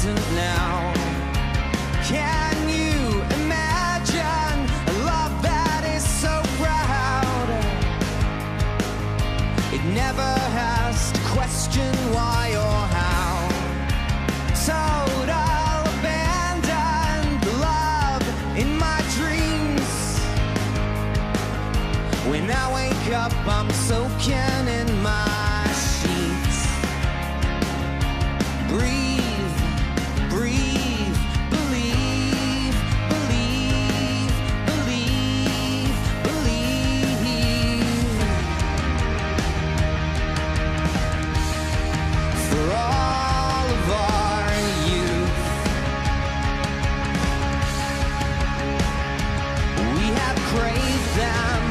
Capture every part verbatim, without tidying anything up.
isn't now. Can you imagine a love that is so proud? It never has to question why or how. Total abandoned love in my dreams. When I wake up, I'm soaking in my sheets. Breathe, breathe, believe, believe, believe, believe. For all of our youth, we have craved them,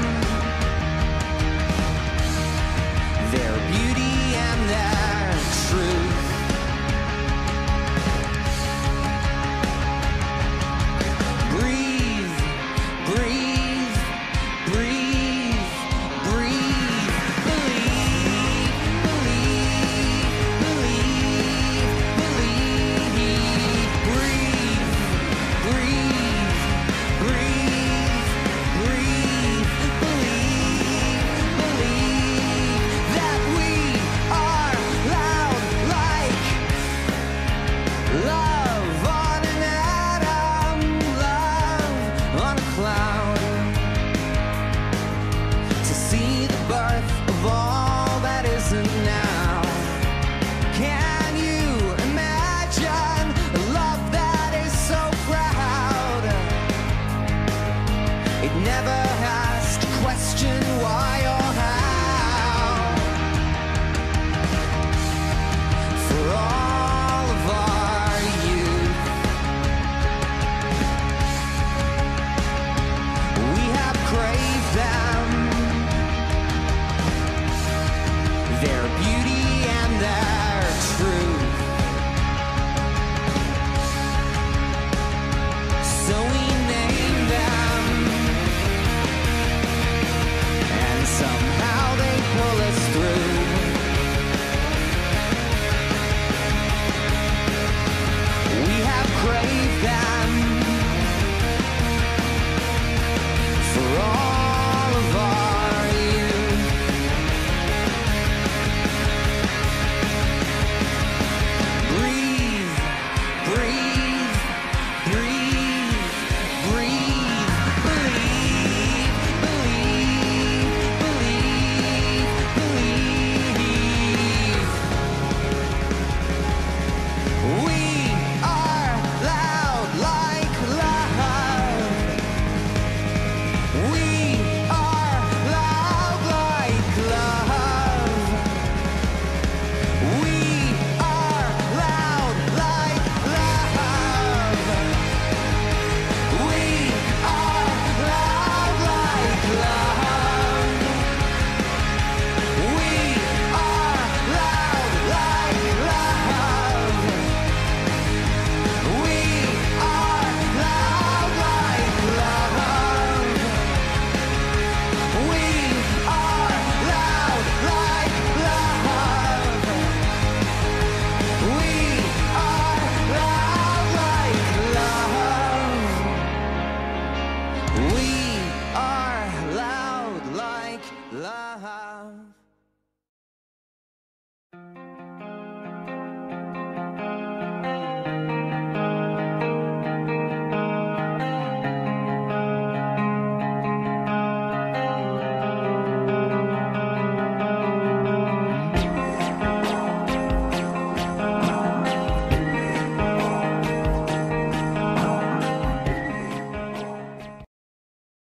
their beauty and their truth. Breathe, breathe, breathe, breathe. Believe, believe, believe, believe. Breathe, breathe, breathe, breathe. Believe, believe that we are loud like love on an atom, love on a cloud. To see the birth of all that isn't now. Can you imagine a love that is so proud? It never has to question why or how. For all of our youth, we have craved them, their beauty